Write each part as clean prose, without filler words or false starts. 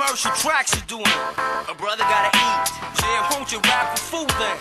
commercial tracks you doing. A brother gotta eat. Yeah, won't you rap for food then?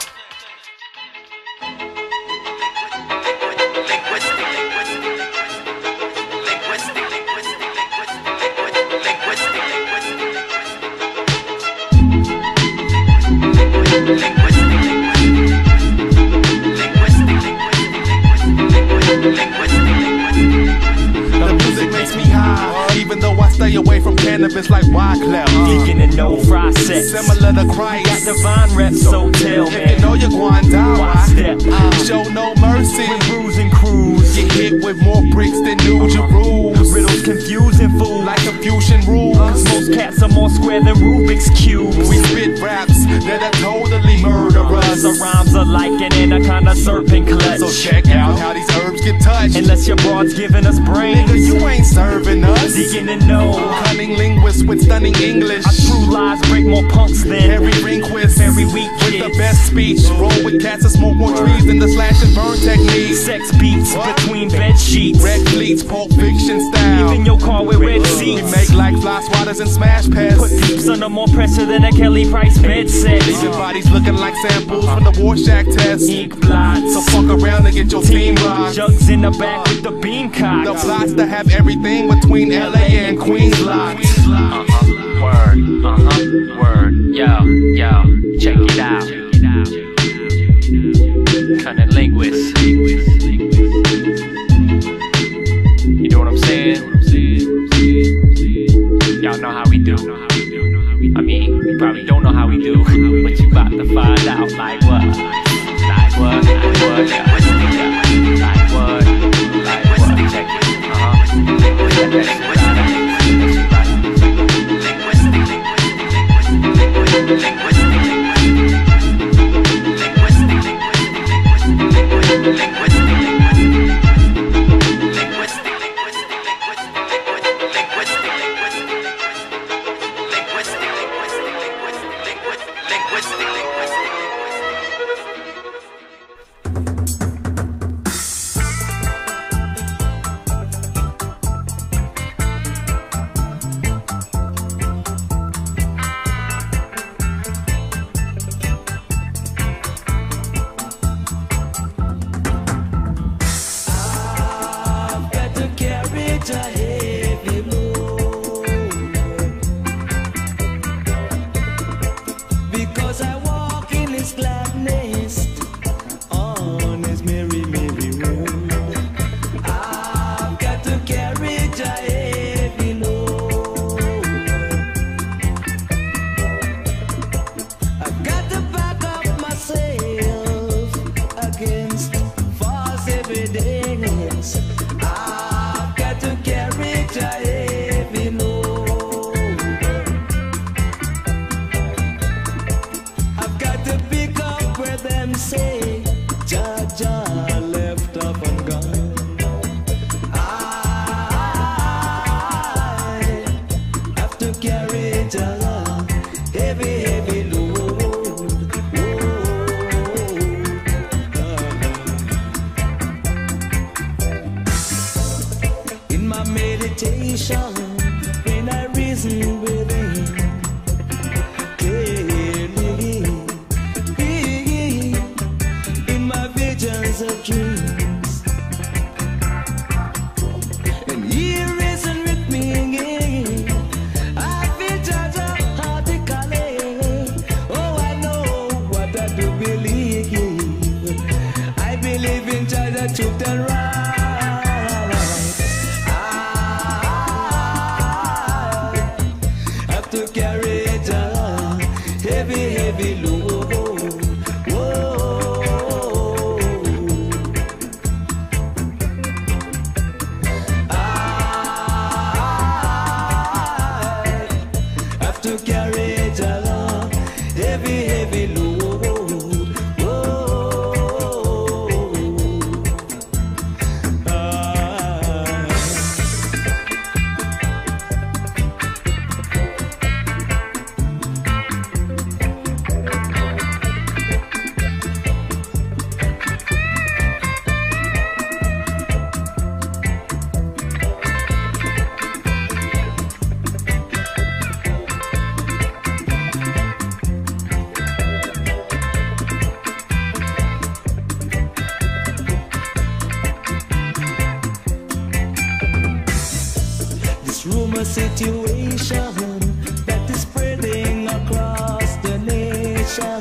The music makes me high, even though I stay away from cannabis like Wyclef. Deacon and no fry sex. Similar to Christ. Got divine reps, so tell If me. you know you're going down, Why step? show no mercy. With bruise and cruise. Get hit with more bricks than New Jerusalem. Riddles confusing fools. Like confusion rules. Most cats are more square than Rubik's cubes. We spit raps that are totally murderous. The rhymes are like an anaconda serpent clutch. So check out how these herbs get touched. Unless your broad's giving us brains. Nigga, you ain't serving us. Deacon and no. Cunning linguist with stunning English. Our true lies break more punks than Harry Rehnquist. Very weak with kids. the best speech. Roll with cats that smoke more trees than the slash and burn technique. Sex beats between bed sheets. Red fleets, Pulp Fiction style. Even your car with red We seats. make like fly swatters and smash pads. Put peeps under more pressure than a Kelly Price bed set. Leaving bodies looking like samples from the Rorschach test. Ink blots. So fuck around and get your team rocked. Jugs in the back with the bean cock. The plots to have everything between LA and Queens locked. Word, word. Yo, check it out. Cunning linguist. You know what I'm saying? Y'all know how we do. I mean, you probably don't know how we do, but you about to find out. Like what? Like what? Like what? Yeah. Like what? Like what? Check it. Check that shit out. When I reason within clearly, in my visions of dreams, and He reason with me. I feel just heartically. Oh, I know what I do believe. I believe in just the truth and right. To carry it on, heavy load. Whoa. I have to carry it along, heavy load. Whoa. rumor situation that is spreading across the nation,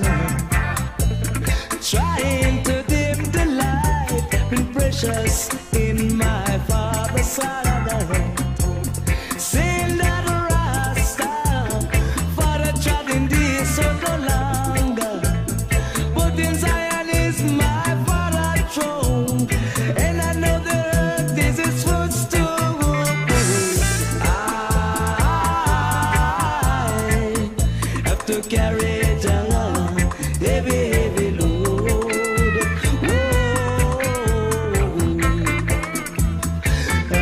trying to dim the light, been precious in my father's side. Saying that Rasta, father trod in this so no longer, but in Zion is my father's throne, and I know the earth is his footstool. I have to carry down heavy, heavy load. I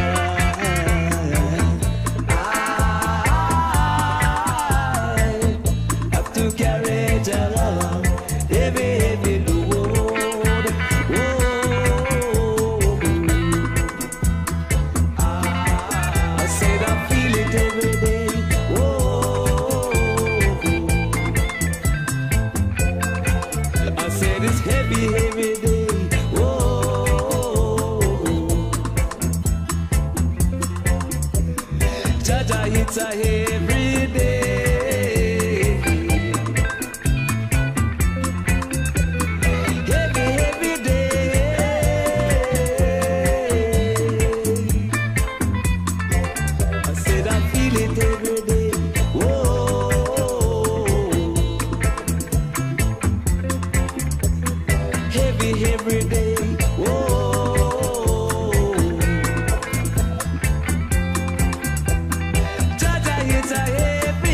have to carry down heavy, heavy load. I said I feel it every day. I said it's heavy, heavy day. Jaja, it's a every day. Heavy, heavy day. I said I feel it every day. Heavy every day. Jaja, it's a heavy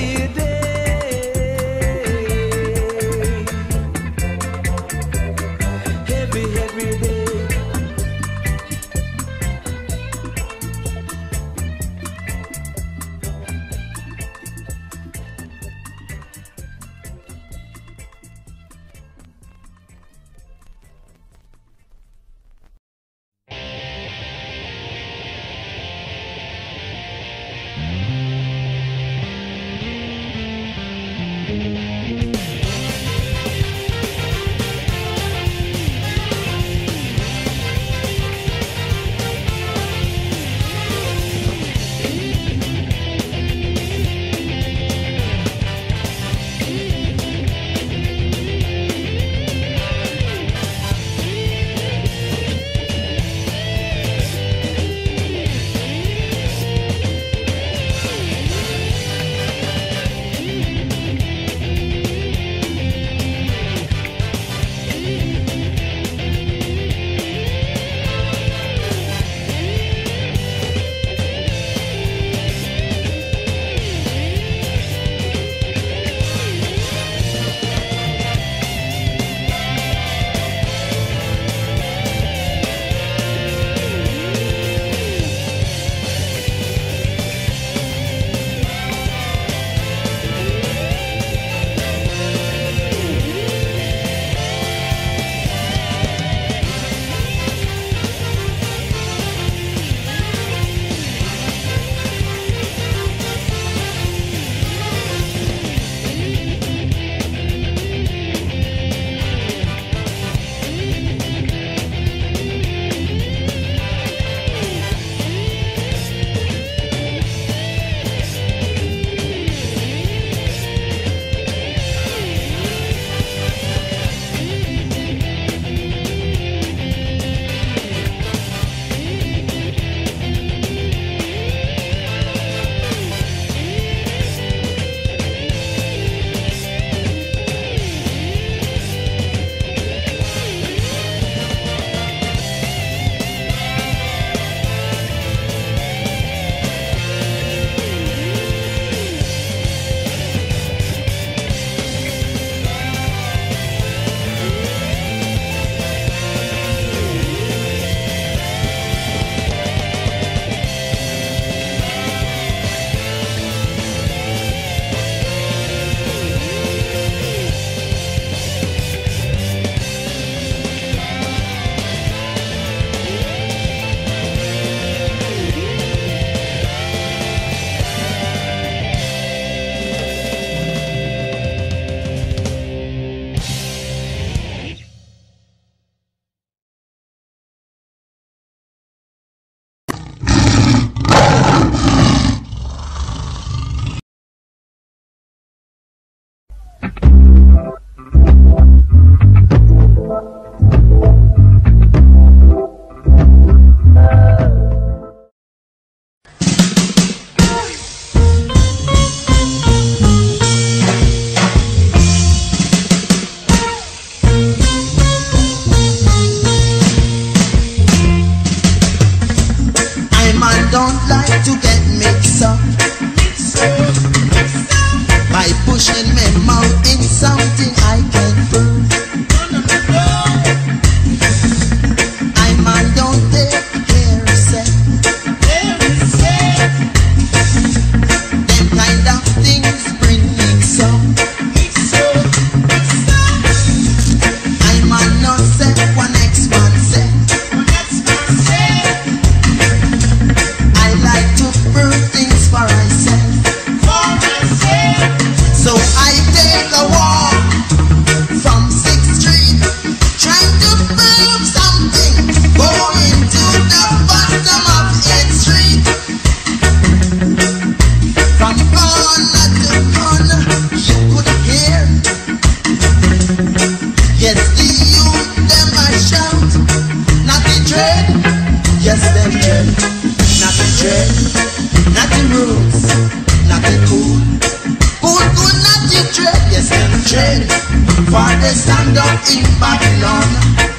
not the cool. Cool, not the trade, yes, them trade. For they stand up in Babylon.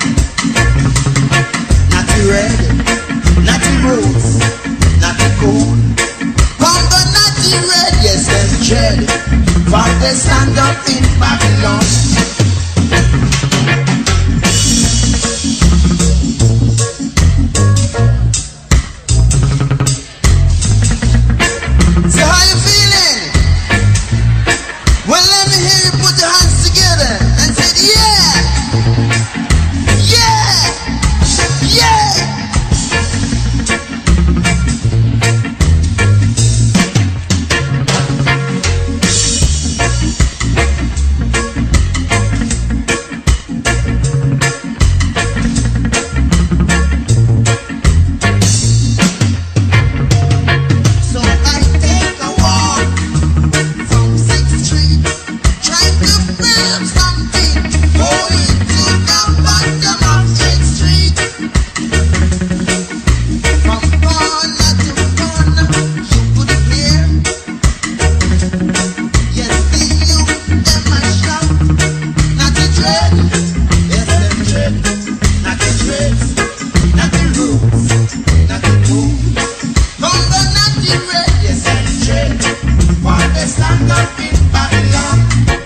Not the red, not the rose, not the cool. Congo, not the red, yes, them trade. For they stand up in Babylon. So how you feeling? Well, let me hear you put your hands together and say, yeah, yeah, yeah. So I take a walk from 6th Street, trying to film something, going to the bottom of 8th Street. From corner to corner, you could hear, yes, the youth, them a shout, not the dread, yes, them dread, not the dreads, not the roots, not the cool. Congo, not the red, yes, them dread, for they stand up in Babylon.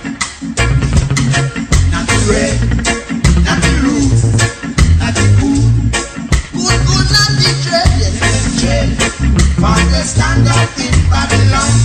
Not the red, not the roots, not the cool. Cool, not the dread, yes, them dread, for they stand up in Babylon.